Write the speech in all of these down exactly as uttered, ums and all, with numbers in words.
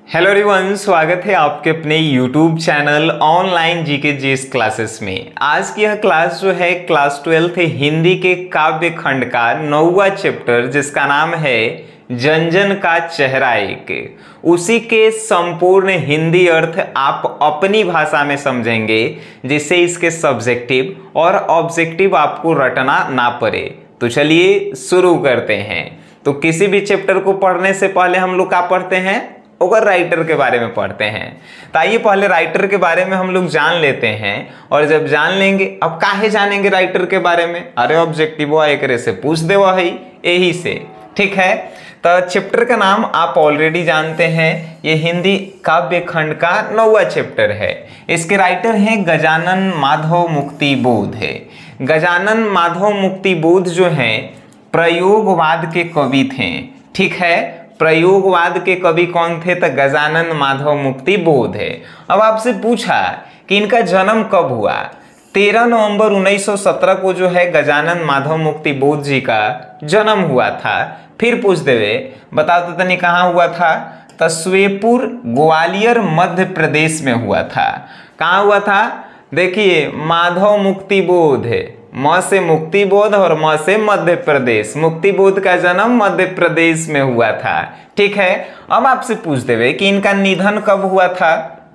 Hello everyone, स्वागत है आपके अपने YouTube channel online GK GS classes में। आज की यह क्लास जो है क्लास ट्वेल्थ हिंदी के काव्य खंड का नौवां चैप्टर जिसका नाम है जन जन का चेहरा एक, उसी के संपूर्ण हिंदी अर्थ आप अपनी भाषा में समझेंगे जिससे इसके सब्जेक्टिव और ऑब्जेक्टिव आपको रटना ना पड़े। तो चलिए शुरू करते हैं। तो किसी भी चैप्टर को पढ़ने से पहले हम लोग क्या पढ़ते हैं? अगर राइटर के बारे में पढ़ते हैं। तो आइए पहले राइटर के बारे में हम लोग जान लेते हैं। और जब जान लेंगे, अब काहे जानेंगे राइटर के बारे में? अरे ऑब्जेक्टिव एक से पूछ दे वही यही से, ठीक है। तो चैप्टर का नाम आप ऑलरेडी जानते हैं, ये हिंदी काव्य खंड का नौवां चैप्टर है। इसके राइटर हैं गजानन माधव मुक्ति बोध है। गजानन माधव मुक्ति बोध जो हैं प्रयोगवाद के कवि थे, ठीक है। प्रयोगवाद के कवि कौन थे? तो गजानन माधव मुक्ति बोध है। अब आपसे पूछा कि इनका जन्म कब हुआ? तेरह नवंबर उन्नीस सौ सत्रह को जो है गजानन माधव मुक्ति बोध जी का जन्म हुआ था। फिर पूछ देवे, बताओ तो तनी कहाँ हुआ था? तस्वेपुर ग्वालियर मध्य प्रदेश में हुआ था। कहाँ हुआ था? देखिए, माधव मुक्ति बोध है, म से मुक्ति बोध और म से मध्य प्रदेश। मुक्ति बोध का जन्म मध्य प्रदेश में हुआ था, ठीक है। अब आपसे पूछ देवे कि इनका निधन कब हुआ था?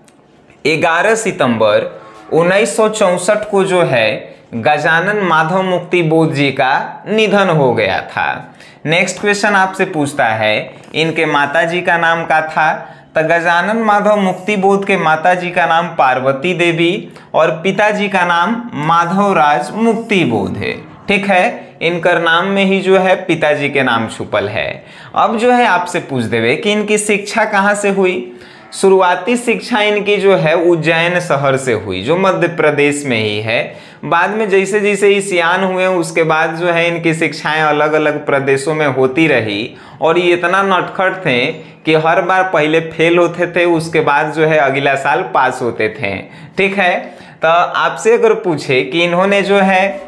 ग्यारह सितंबर उन्नीस सौ चौसठ को जो है गजानन माधव मुक्ति बोध जी का निधन हो गया था। नेक्स्ट क्वेश्चन आपसे पूछता है इनके माता जी का नाम क्या था? तो गजानन माधव मुक्ति बोध के माता जी का नाम पार्वती देवी और पिताजी का नाम माधवराज मुक्ति बोध है, ठीक है। इनकर नाम में ही जो है पिताजी के नाम छुपल है। अब जो है आपसे पूछ देवे कि इनकी शिक्षा कहाँ से हुई? शुरुआती शिक्षा इनकी जो है उज्जैन शहर से हुई, जो मध्य प्रदेश में ही है। बाद में जैसे जैसे ही सियान हुए उसके बाद जो है इनकी शिक्षाएं अलग अलग प्रदेशों में होती रही। और ये इतना नटखट थे कि हर बार पहले फेल होते थे, उसके बाद जो है अगला साल पास होते थे, ठीक है। तो आपसे अगर पूछे कि इन्होंने जो है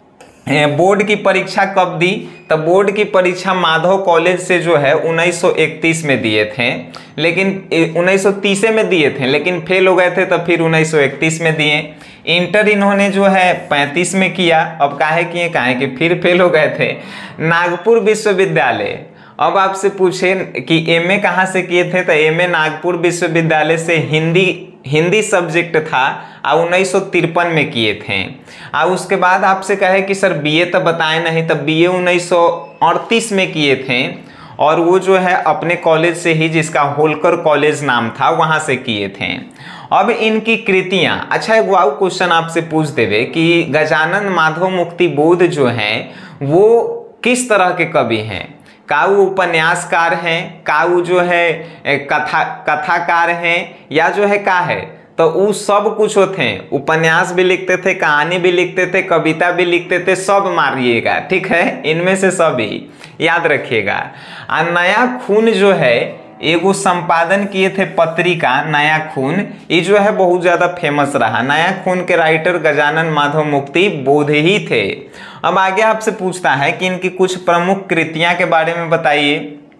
बोर्ड की परीक्षा कब दी, तो बोर्ड की परीक्षा माधव कॉलेज से जो है उन्नीस सौ इकतीस में दिए थे, लेकिन उन्नीस सौ तीस में दिए थे लेकिन फेल हो गए थे, तो फिर उन्नीस सौ इकतीस में दिए। इंटर इन्होंने जो है पैंतीस में किया। अब काहे किए? काहे कि फिर फेल हो गए थे। नागपुर विश्वविद्यालय। अब आपसे पूछे कि एमए कहाँ से किए थे, तो एमए नागपुर विश्वविद्यालय से हिंदी हिंदी सब्जेक्ट था और उन्नीस सौ तिरपन में किए थे। और उसके बाद आपसे कहे कि सर बीए तो बताए नहीं, तो बीए उन्नीस सौ अड़तीस में किए थे और वो जो है अपने कॉलेज से ही, जिसका होलकर कॉलेज नाम था, वहाँ से किए थे। अब इनकी कृतियाँ, अच्छा एक वाव क्वेश्चन आपसे पूछ देवे कि गजानन माधव मुक्ति बोध जो हैं वो किस तरह के कवि हैं? का वो उपन्यासकार हैं, का वो जो है कथा कथाकार हैं, या जो है का है? तो वो सब कुछ होते हैं। उपन्यास भी लिखते थे, कहानी भी लिखते थे, कविता भी लिखते थे, सब मारिएगा, ठीक है। इनमें से सभी याद रखिएगा। और नया खून जो है एगो संपादन किए थे पत्रिका नया खून, ये जो है बहुत ज़्यादा फेमस रहा। नया खून के राइटर गजानन माधव मुक्ति बोध ही थे। अब आगे आपसे पूछता है कि इनकी कुछ प्रमुख कृतियां के बारे में बताइए।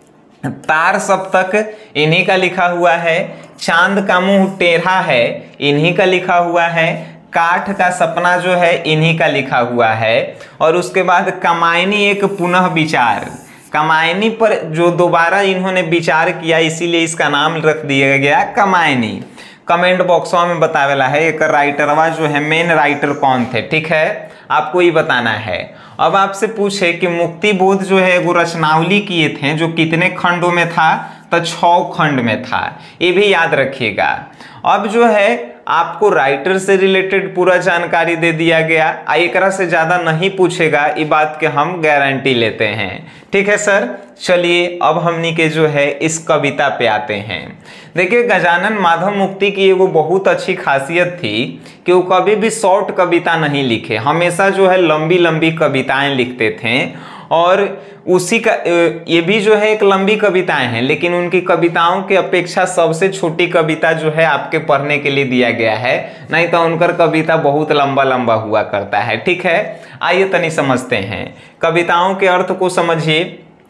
तार सप्तक इन्हीं का लिखा हुआ है। चांद का मुंह टेढ़ा है इन्हीं का लिखा हुआ है। काठ का सपना जो है इन्हीं का लिखा हुआ है। और उसके बाद कमायनी एक पुनः विचार, कमायनी पर जो दोबारा इन्होंने विचार किया, इसीलिए इसका नाम रख दिया गया कमायनी। कमेंट बॉक्स में बतावेला है एक राइटरवा जो है मेन राइटर कौन थे, ठीक है, आपको ये बताना है। अब आपसे पूछे कि मुक्ति बोध जो है वो रचनावली किए थे, जो कितने खंडों में था? तो छह खंड में था, ये भी याद रखिएगा। अब जो है आपको राइटर से रिलेटेड पूरा जानकारी दे दिया गया। एक से ज़्यादा नहीं पूछेगा, ये बात के हम गारंटी लेते हैं, ठीक है सर। चलिए अब हमनी के जो है इस कविता पे आते हैं। देखिए, गजानन माधव मुक्ति की एगो बहुत अच्छी खासियत थी कि वो कभी भी शॉर्ट कविता नहीं लिखे, हमेशा जो है लंबी लंबी कविताएं लिखते थे। और उसी का ये भी जो है एक लंबी कविताएं हैं, लेकिन उनकी कविताओं की अपेक्षा सबसे छोटी कविता जो है आपके पढ़ने के लिए दिया गया है, नहीं तो उनकर कविता बहुत लंबा लंबा हुआ करता है, ठीक है। आइए तनी समझते हैं, कविताओं के अर्थ को समझिए।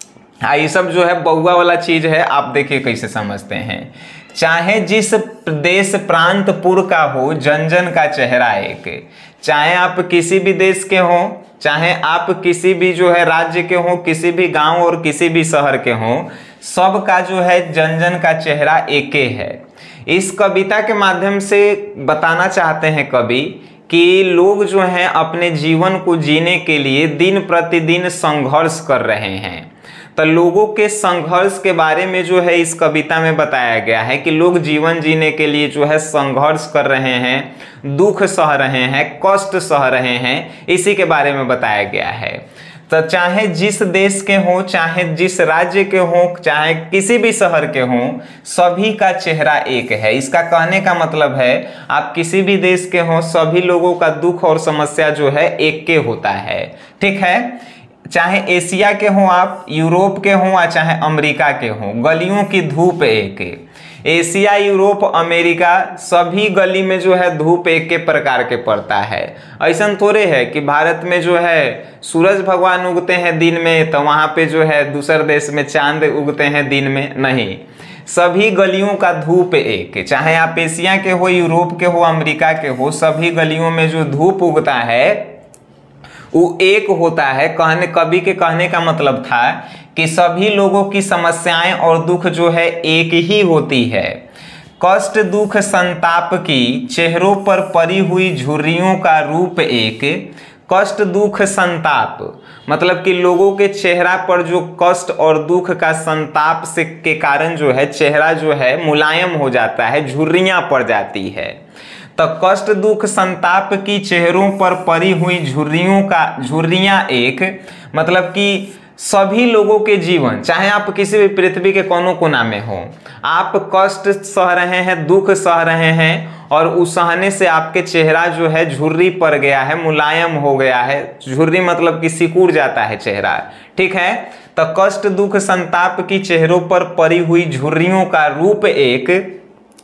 हाँ, ये सब जो है बउआ वाला चीज है, आप देखिए कैसे समझते हैं। चाहे जिस देश प्रांत पुर का हो, जन जन का चेहरा एक। चाहे आप किसी भी देश के हों, चाहे आप किसी भी जो है राज्य के हों, किसी भी गांव और किसी भी शहर के हों, सबका जो है जन जन का चेहरा एक ही है। इस कविता के माध्यम से बताना चाहते हैं कवि कि लोग जो हैं अपने जीवन को जीने के लिए दिन प्रतिदिन संघर्ष कर रहे हैं। तो लोगों के संघर्ष के बारे में जो है इस कविता में बताया गया है कि लोग जीवन जीने के लिए जो है संघर्ष कर रहे हैं, दुख सह रहे हैं, कष्ट सह रहे हैं, इसी के बारे में बताया गया है। तो चाहे जिस देश के हों, चाहे जिस राज्य के हों, चाहे किसी भी शहर के हों, सभी का चेहरा एक है। इसका कहने का मतलब है आप किसी भी देश के हों, सभी लोगों का दुख और समस्या जो है एक के होता है। ठीक है, चाहे एशिया के हों आप, यूरोप के हों या चाहे अमेरिका के हों, गलियों की धूप एक। एशिया, यूरोप, अमेरिका सभी गली में जो है धूप एक के प्रकार के पड़ता है। ऐसा थोड़े है कि भारत में जो है सूरज भगवान उगते हैं दिन में तो वहाँ पे जो है दूसरे देश में चांद उगते हैं दिन में, नहीं। सभी गलियों का धूप एक। चाहे आप एशिया के हो, यूरोप के हो, अमेरिका के हो, सभी गलियों में जो धूप उगता है वो एक होता है। कहने कवि के कहने का मतलब था कि सभी लोगों की समस्याएं और दुख जो है एक ही होती है। कष्ट, दुख, संताप की चेहरों पर पड़ी हुई झुर्रियों का रूप एक। कष्ट, दुख, संताप मतलब कि लोगों के चेहरा पर जो कष्ट और दुख का संताप से के कारण जो है चेहरा जो है मुलायम हो जाता है, झुर्रियां पड़ जाती है। तो कष्ट, दुख, संताप की चेहरों पर पड़ी हुई झुर्रियों का झुर्रियां एक मतलब कि सभी लोगों के जीवन, चाहे आप किसी भी पृथ्वी के कोनों कोना में हो, आप कष्ट सह रहे हैं, दुख सह रहे हैं और उस सहने से आपके चेहरा जो है झुर्री पड़ गया है, मुलायम हो गया है। झुर्री मतलब कि सिकुड़ जाता है चेहरा। ठीक है, तो कष्ट, दुख, संताप की चेहरों पर पड़ी हुई झुर्रियों का रूप एक।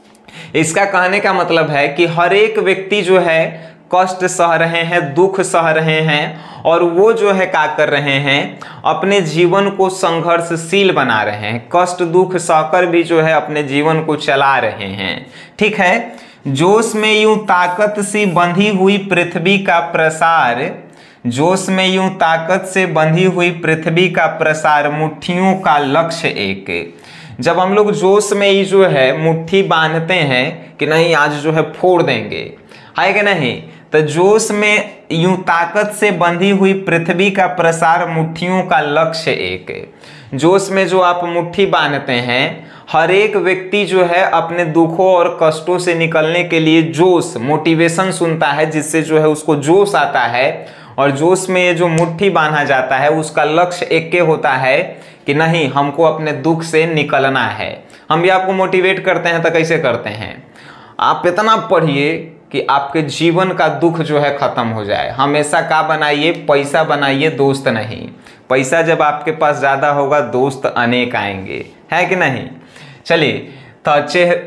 इसका कहने का मतलब है कि हर एक व्यक्ति जो है कष्ट सह रहे हैं, दुख सह रहे हैं और वो जो है क्या कर रहे हैं, अपने जीवन को संघर्षशील बना रहे हैं। कष्ट, दुख सहकर भी जो है अपने जीवन को चला रहे हैं। ठीक है, जोश में यूं ताकत सी बंधी हुई पृथ्वी का प्रसार, जोश में यूं ताकत से बंधी हुई पृथ्वी का प्रसार, मुट्ठियों का लक्ष्य एक। जब हम लोग जोश में ही जो है मुट्ठी बांधते हैं कि नहीं आज जो है फोड़ देंगे, है कि नहीं, तो जोश में यूं ताकत से बंधी हुई पृथ्वी का प्रसार, मुट्ठियों का लक्ष्य एक। जोश में जो आप मुट्ठी बांधते हैं, हर एक व्यक्ति जो है अपने दुखों और कष्टों से निकलने के लिए जोश, मोटिवेशन सुनता है, जिससे जो है उसको जोश आता है। और जोश में ये जो मुट्ठी बांधा जाता है उसका लक्ष्य एक के होता है कि नहीं हमको अपने दुख से निकलना है। हम भी आपको मोटिवेट करते हैं तो कैसे करते हैं, आप इतना पढ़िए कि आपके जीवन का दुख जो है खत्म हो जाए। हमेशा का बनाइए, पैसा बनाइए, दोस्त नहीं। पैसा जब आपके पास ज़्यादा होगा दोस्त अनेक आएंगे, है कि नहीं। चलिए, तो चेह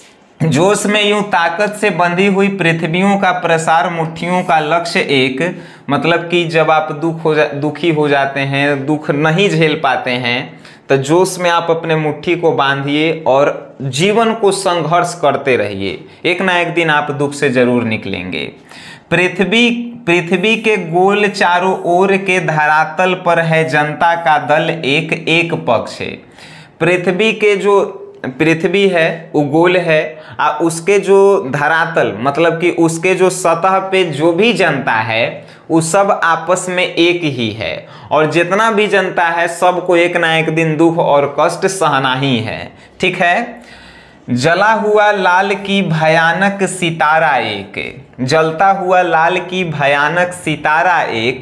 जोश में यूं ताकत से बंधी हुई पृथ्वियों का प्रसार, मुट्ठियों का लक्ष्य एक। मतलब कि जब आप दुख हो जा दुखी हो जाते हैं, दुख नहीं झेल पाते हैं, तो जोश में आप अपने मुट्ठी को बांधिए और जीवन को संघर्ष करते रहिए। एक ना एक दिन आप दुख से जरूर निकलेंगे। पृथ्वी पृथ्वी के गोल चारों ओर के धरातल पर है जनता का दल एक एक पक्ष। पृथ्वी के जो पृथ्वी है वो गोल है, आ उसके जो धरातल मतलब कि उसके जो सतह पे जो भी जनता है वो सब आपस में एक ही है। और जितना भी जनता है सबको एक ना एक दिन दुख और कष्ट सहना ही है। ठीक है, जला हुआ लाल की भयानक सितारा एक, जलता हुआ लाल की भयानक सितारा एक।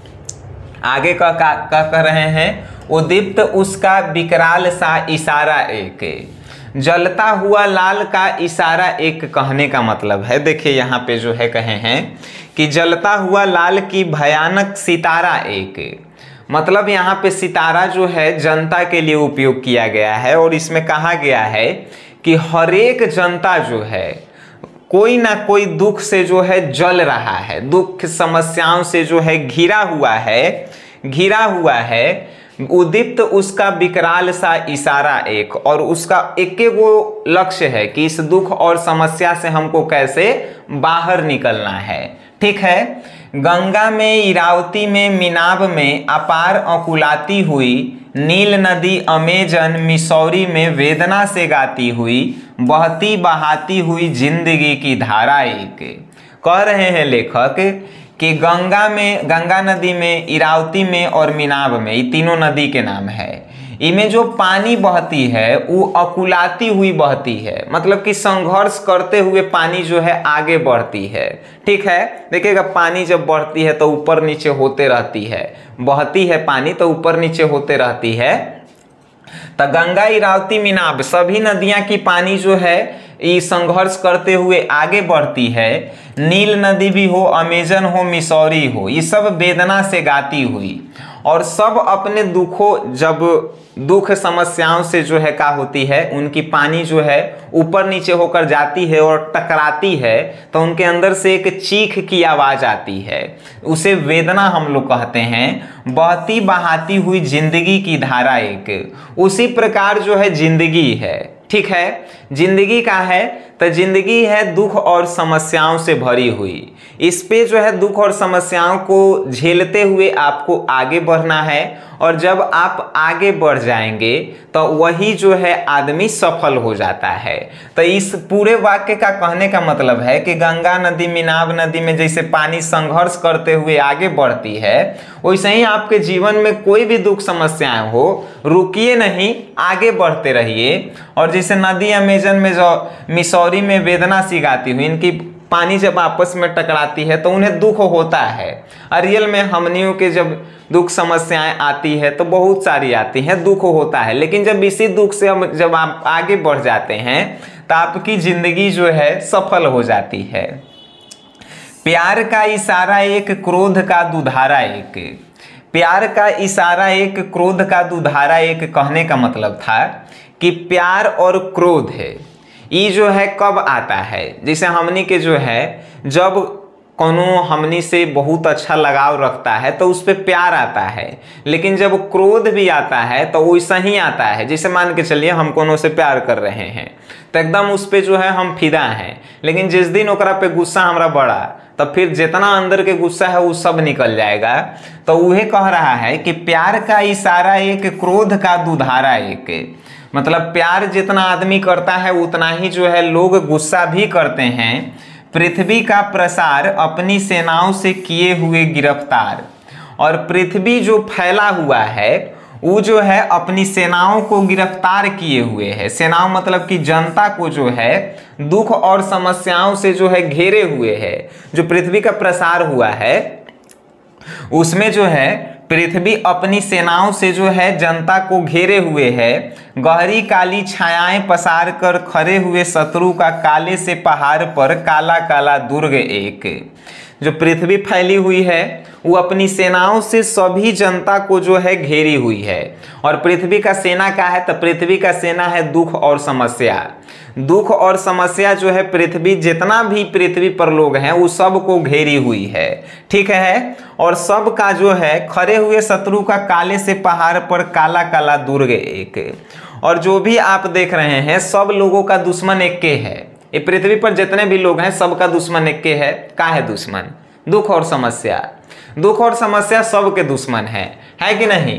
आगे का क्या कह रहे हैं, उदीप्त उसका विकराल सा इशारा एक। जलता हुआ लाल का इशारा एक कहने का मतलब है, देखिए यहाँ पे जो है कहे हैं कि जलता हुआ लाल की भयानक सितारा एक। मतलब यहाँ पे सितारा जो है जनता के लिए उपयोग किया गया है और इसमें कहा गया है कि हर एक जनता जो है कोई ना कोई दुख से जो है जल रहा है, दुख समस्याओं से जो है घिरा हुआ है घिरा हुआ है। उदीप्त उसका विकराल सा इशारा एक, और उसका एक वो लक्ष्य है कि इस दुख और समस्या से हमको कैसे बाहर निकलना है। ठीक है। गंगा में, इरावती में, मिनाब में अपार अकुलाती हुई, नील नदी अमेजन मिसौरी में वेदना से गाती हुई, बहती बहाती हुई जिंदगी की धारा एक। कह रहे हैं लेखक कि गंगा में, गंगा नदी में, इरावती में और मिनाब में, ये तीनों नदी के नाम है, इनमें जो पानी बहती है वो अकुलाती हुई बहती है, मतलब कि संघर्ष करते हुए पानी जो है आगे बढ़ती है। ठीक है। देखिएगा, पानी जब बढ़ती है तो ऊपर नीचे होते रहती है, बहती है पानी तो ऊपर नीचे होते रहती है। तो गंगा, इरावती, मिनाब सभी नदियां की पानी जो है ये संघर्ष करते हुए आगे बढ़ती है। नील नदी भी हो, अमेजन हो, मिसौरी हो, ये सब वेदना से गाती हुई, और सब अपने दुखों, जब दुख समस्याओं से जो है क्या होती है, उनकी पानी जो है ऊपर नीचे होकर जाती है और टकराती है, तो उनके अंदर से एक चीख की आवाज आती है, उसे वेदना हम लोग कहते हैं। बहती बहाती हुई जिंदगी की धारा एक, उसी प्रकार जो है जिंदगी है। ठीक है। जिंदगी का है तो जिंदगी है दुख और समस्याओं से भरी हुई, इस पे जो है दुख और समस्याओं को झेलते हुए आपको आगे बढ़ना है, और जब आप आगे बढ़ जाएंगे तो वही जो है आदमी सफल हो जाता है। तो इस पूरे वाक्य का कहने का मतलब है कि गंगा नदी, मिनाब नदी में जैसे पानी संघर्ष करते हुए आगे बढ़ती है, वैसे ही आपके जीवन में कोई भी दुख समस्याएं हो, रुकिए नहीं, आगे बढ़ते रहिए। और जैसे नदी अमेजन में जो मिसौरी में वेदना सी गाती हुई, इनकी पानी जब आपस में टकराती है तो उन्हें दुख होता है। रियल में हमनियों के जब दुख समस्याएं आती है तो बहुत सारी आती हैं, दुख होता है, लेकिन जब इसी दुख से हम जब आप आगे बढ़ जाते हैं तो आपकी जिंदगी जो है सफल हो जाती है। प्यार का इशारा एक, क्रोध का दुधारा एक। प्यार का इशारा एक, क्रोध का दुधारा एक कहने का मतलब था कि प्यार और क्रोध है ये जो है कब आता है, जैसे हमनी के जो है जब कोनो हमनी से बहुत अच्छा लगाव रखता है तो उस पर प्यार आता है, लेकिन जब क्रोध भी आता है तो वैसा ही आता है। जैसे मान के चलिए हम कोनो से प्यार कर रहे हैं तो एकदम उस पर जो है हम फिदा हैं, लेकिन जिस दिन ओकरा पे गुस्सा हमरा बढ़ा तो फिर जितना अंदर के गुस्सा है वो सब निकल जाएगा। तो वह कह रहा है कि प्यार का इशारा एक, क्रोध का दुधारा एक, मतलब प्यार जितना आदमी करता है उतना ही जो है लोग गुस्सा भी करते हैं। पृथ्वी का प्रसार अपनी सेनाओं से किए हुए गिरफ्तार, और पृथ्वी जो फैला हुआ है वो जो है अपनी सेनाओं को गिरफ्तार किए हुए है। सेनाओं मतलब कि जनता को जो है दुख और समस्याओं से जो है घेरे हुए है। जो पृथ्वी का प्रसार हुआ है उसमें जो है पृथ्वी अपनी सेनाओं से जो है जनता को घेरे हुए है। गहरी काली छायाएं पसार कर खड़े हुए शत्रु का काले से पहाड़ पर काला काला दुर्ग एक। जो पृथ्वी फैली हुई है वो अपनी सेनाओं से सभी जनता को जो है घेरी हुई है। और पृथ्वी का सेना क्या है, तो पृथ्वी का सेना है दुख और समस्या। दुख और समस्या जो है पृथ्वी, जितना भी पृथ्वी पर लोग हैं वो सब को घेरी हुई है। ठीक है। और सब का जो है खड़े हुए शत्रु का काले से पहाड़ पर काला काला दुर्ग एक। और जो भी आप देख रहे हैं सब लोगों का दुश्मन एक के है। ये पृथ्वी पर जितने भी लोग हैं सबका दुश्मन एक के है। क्या है दुश्मन? दुख और समस्या। दुख और समस्या सबके दुश्मन है, है कि नहीं?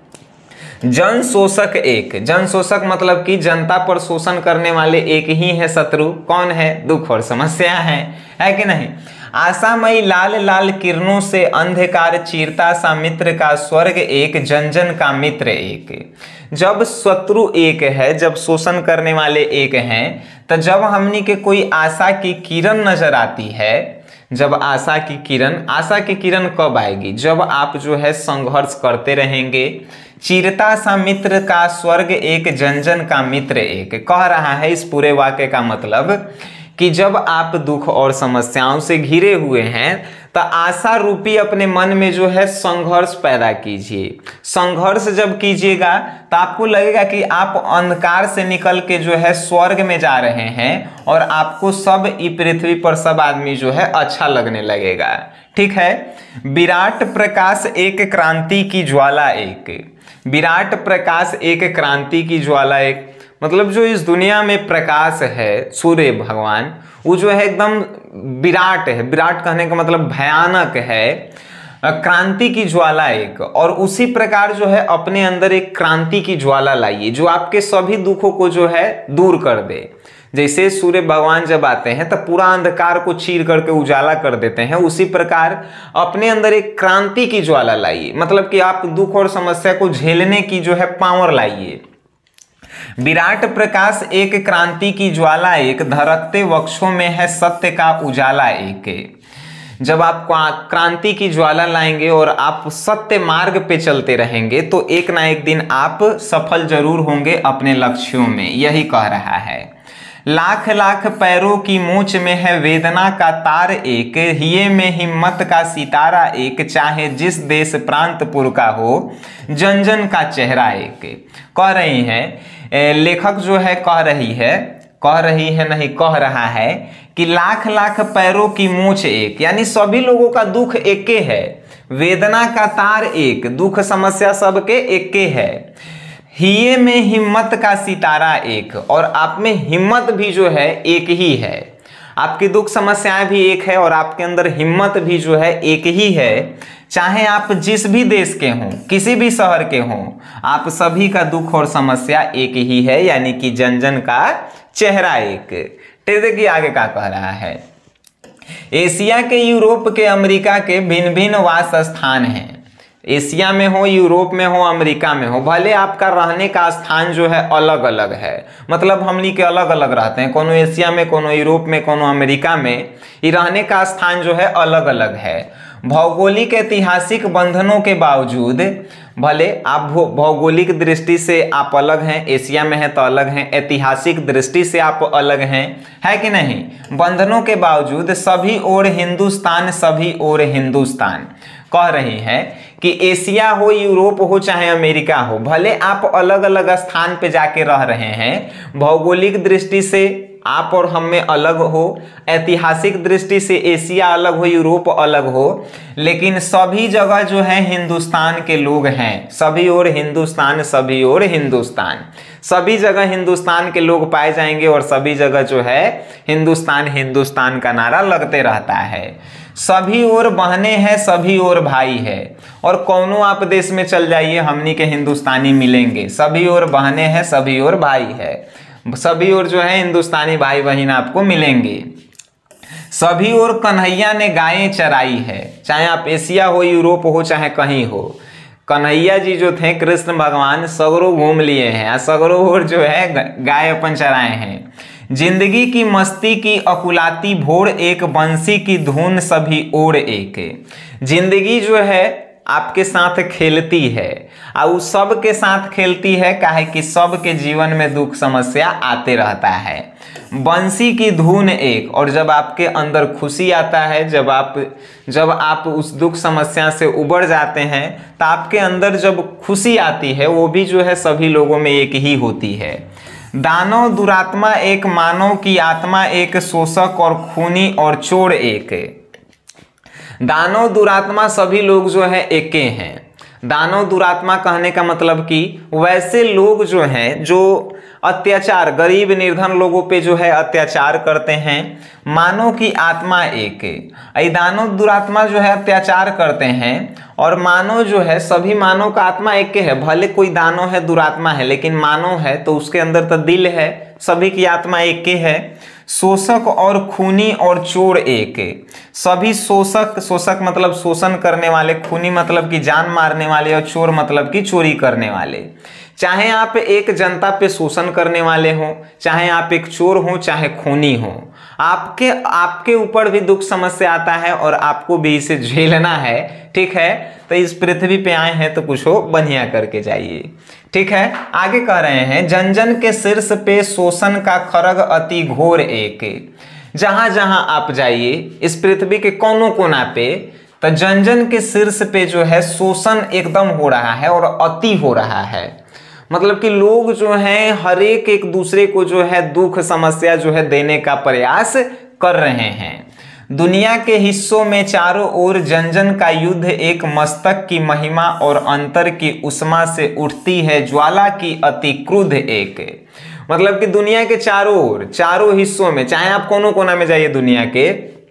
जन शोषक एक। जन शोषक मतलब कि जनता पर शोषण करने वाले एक ही है शत्रु। कौन है? दुख और समस्या है, है कि नहीं? आशामयी लाल लाल किरणों से अंधकार चीरता सा मित्र का स्वर्ग एक, जन जन का मित्र एक। जब शत्रु एक है, जब शोषण करने वाले एक हैं, तो जब हमनी के कोई आशा की किरण नजर आती है, जब आशा की किरण, आशा की किरण कब आएगी? जब आप जो है संघर्ष करते रहेंगे। चीरता सा मित्र का स्वर्ग एक, जन जन का मित्र एक। कह रहा है इस पूरे वाक्य का मतलब कि जब आप दुख और समस्याओं से घिरे हुए हैं तो आशा रूपी अपने मन में जो है संघर्ष पैदा कीजिए। संघर्ष जब कीजिएगा तो आपको लगेगा कि आप अंधकार से निकल के जो है स्वर्ग में जा रहे हैं, और आपको सब इस पृथ्वी पर सब आदमी जो है अच्छा लगने लगेगा। ठीक है। विराट प्रकाश एक, क्रांति की ज्वाला एक। विराट प्रकाश एक क्रांति की ज्वाला, एक मतलब जो इस दुनिया में प्रकाश है सूर्य भगवान, वो जो है एकदम विराट है। विराट कहने का मतलब भयानक है, क्रांति की ज्वाला एक। और उसी प्रकार जो है अपने अंदर एक क्रांति की ज्वाला लाइए जो आपके सभी दुखों को जो है दूर कर दे। जैसे सूर्य भगवान जब आते हैं तब पूरा अंधकार को चीर करके उजाला कर देते हैं, उसी प्रकार अपने अंदर एक क्रांति की ज्वाला लाइए, मतलब कि आप दुख और समस्या को झेलने की जो है पावर लाइए। विराट प्रकाश एक क्रांति की ज्वाला एक, धड़कते वक्षों में है सत्य का उजाला एक। जब आप क्रांति की ज्वाला लाएंगे और आप सत्य मार्ग पे चलते रहेंगे तो एक ना एक दिन आप सफल जरूर होंगे अपने लक्ष्यों में, यही कह रहा है। लाख लाख पैरों की मूंछ में है वेदना का तार एक, हिये में हिम्मत का सितारा एक, चाहे जिस देश प्रांतपुर का हो जन जन का चेहरा एक। कह रही हैं लेखक जो है, कह रही है कह रही है नहीं कह रहा है कि लाख लाख पैरों की मूंछ एक, यानी सभी लोगों का दुख एके है, वेदना का तार एक, दुख समस्या सबके एके है, हिये में हिम्मत का सितारा एक, और आप में हिम्मत भी जो है एक ही है। आपकी दुख समस्याएं भी एक है और आपके अंदर हिम्मत भी जो है एक ही है। चाहे आप जिस भी देश के हों, किसी भी शहर के हों, आप सभी का दुख और समस्या एक ही है, यानी कि जन जन का चेहरा एक। देखिए आगे क्या कह रहा है। एशिया के, यूरोप के, अमेरिका के भिन्न भिन्न वास स्थान हैं। एशिया में हो, यूरोप में हो, अमेरिका में हो, भले आपका रहने का स्थान जो है अलग अलग है, मतलब हमनी के अलग अलग रहते हैं, कोनो एशिया में, कोनो यूरोप में, कोनो अमेरिका में, ये रहने का स्थान जो है अलग अलग है। भौगोलिक ऐतिहासिक बंधनों के बावजूद, भले आप भौगोलिक दृष्टि से आप अलग हैं, एशिया में है तो अलग हैं, ऐतिहासिक दृष्टि से आप अलग हैं, है कि नहीं, बंधनों के बावजूद सभी ओर हिंदुस्तान, सभी ओर हिंदुस्तान। कह रही है कि एशिया हो, यूरोप हो, चाहे अमेरिका हो, भले आप अलग अलग स्थान पे जाके रह रहे हैं, भौगोलिक दृष्टि से आप और हम में अलग हो, ऐतिहासिक दृष्टि से एशिया अलग हो, यूरोप अलग हो, लेकिन सभी जगह जो है हिंदुस्तान के लोग हैं, सभी ओर हिंदुस्तान, सभी ओर हिंदुस्तान, सभी जगह हिंदुस्तान के लोग पाए जाएंगे और सभी जगह जो है हिंदुस्तान हिंदुस्तान का नारा लगते रहता है। सभी ओर बहने हैं, सभी ओर भाई है, और कौनों आप देश में चल जाइए हमनी के हिंदुस्तानी मिलेंगे, सभी ओर बहने हैं, सभी ओर भाई है, सभी ओर जो है हिंदुस्तानी भाई बहन आपको मिलेंगे। सभी ओर कन्हैया ने गायें चराई है, चाहे आप एशिया हो, यूरोप हो, चाहे कहीं हो, कन्हैया जी जो थे कृष्ण भगवान सगरों घूम लिए हैं, सगरों ओर जो है गाय अपन चराए हैं। जिंदगी की मस्ती की अकुलाती भोर एक, बंसी की धुन सभी ओर एक। जिंदगी जो है आपके साथ खेलती है, और उस सब के साथ खेलती है, काहे कि सब के जीवन में दुख समस्या आते रहता है। बंसी की धुन एक, और जब आपके अंदर खुशी आता है, जब आप जब आप उस दुख समस्या से उबर जाते हैं, तो आपके अंदर जब खुशी आती है वो भी जो है सभी लोगों में एक ही होती है। दानव दुरात्मा एक, मानव की आत्मा एक, शोषक और खूनी और चोर एक। दानव दुरात्मा सभी लोग जो है एके हैं। दानव दुरात्मा कहने का मतलब कि वैसे लोग जो हैं जो अत्याचार, गरीब निर्धन लोगों पे जो है अत्याचार करते हैं। मानव की आत्मा एक, ये दानव दुरात्मा जो है अत्याचार करते हैं, और मानव जो है सभी मानव का आत्मा एक है। भले कोई दानव है, दुरात्मा है, लेकिन मानव है तो उसके अंदर तो दिल है, सभी की आत्मा एक है। शोषक और खूनी और चोर एक, सभी शोषक, शोषक मतलब शोषण करने वाले, खूनी मतलब कि जान मारने वाले, और चोर मतलब कि चोरी करने वाले। चाहे आप एक जनता पे शोषण करने वाले हों, चाहे आप एक चोर हों, चाहे खूनी हों, आपके आपके ऊपर भी दुख समस्या आता है और आपको भी इसे झेलना है। ठीक है, तो इस पृथ्वी पे आए हैं तो कुछ हो बढ़िया करके जाइए। ठीक है, आगे कह रहे हैं जन जन के शीर्ष पे शोषण का खरग अति घोर एक। जहां जहां आप जाइए इस पृथ्वी के कोनों कोना पे, तो जन जन के शीर्ष पे जो है शोषण एकदम हो रहा है और अति हो रहा है। मतलब कि लोग जो हैं हर एक एक दूसरे को जो है दुख समस्या जो है देने का प्रयास कर रहे हैं। दुनिया के हिस्सों में चारों ओर जन जन का युद्ध, एक मस्तक की महिमा और अंतर की उष्मा से उठती है ज्वाला की अति क्रुद्ध एक। मतलब कि दुनिया के चारों ओर, चारों हिस्सों में, चाहे आप कोनों कोना में जाइए दुनिया के,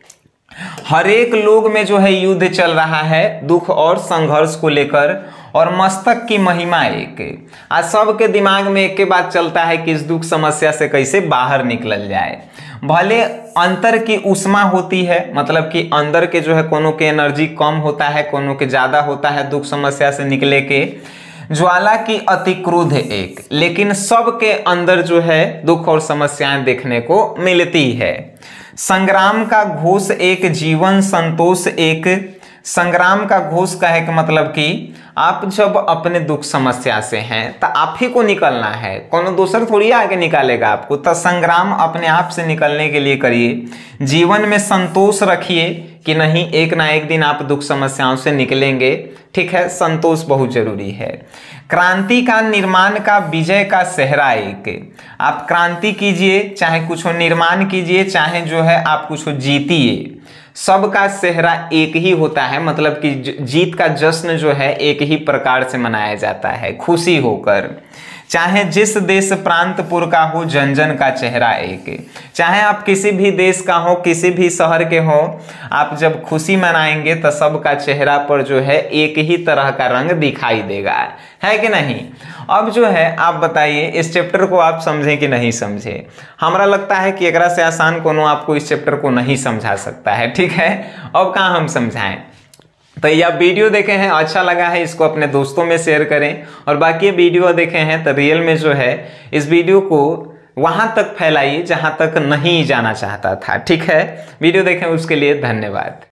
हर एक लोग में जो है युद्ध चल रहा है दुख और संघर्ष को लेकर, और मस्तक की महिमा एक। आज सबके दिमाग में एक के बात चलता है कि इस दुख समस्या से कैसे बाहर निकल जाए। भले अंतर की उष्मा होती है, मतलब कि अंदर के जो है कोनों के एनर्जी कम होता है, कोनों के ज्यादा होता है दुख समस्या से निकले के, ज्वाला की अति क्रोध एक, लेकिन सबके अंदर जो है दुख और समस्याएं देखने को मिलती है। संग्राम का घोष एक, जीवन संतोष एक। संग्राम का घोष का है कि मतलब कि आप जब अपने दुख समस्या से हैं तो आप ही को निकलना है, कौन दूसर थोड़ी आगे निकालेगा आपको। तो संग्राम अपने आप से निकलने के लिए करिए। जीवन में संतोष रखिए कि नहीं, एक ना एक दिन आप दुख समस्याओं से निकलेंगे, ठीक है, संतोष बहुत जरूरी है। क्रांति का निर्माण का विजय का सेहरा एक। आप क्रांति कीजिए, चाहे कुछ निर्माण कीजिए, चाहे जो है आप कुछ जीतिए, सबका सेहरा एक ही होता है। मतलब कि जीत का जश्न जो है एक ही प्रकार से मनाया जाता है, खुशी होकर। चाहे जिस देश प्रांतपुर का हो, जन जन का चेहरा एक। चाहे आप किसी भी देश का हो, किसी भी शहर के हो, आप जब खुशी मनाएंगे तो सबका चेहरा पर जो है एक ही तरह का रंग दिखाई देगा, है कि नहीं। अब जो है आप बताइए इस चैप्टर को आप समझें कि नहीं समझे। हमरा लगता है कि एकरा से आसान कोनो आपको इस चैप्टर को नहीं समझा सकता है, ठीक है। अब कहाँ हम समझाएं। तो ये आप वीडियो देखे हैं, अच्छा लगा है, इसको अपने दोस्तों में शेयर करें, और बाकी वीडियो देखे हैं तो रियल में जो है इस वीडियो को वहां तक फैलाइए जहां तक नहीं जाना चाहता था, ठीक है। वीडियो देखें उसके लिए धन्यवाद।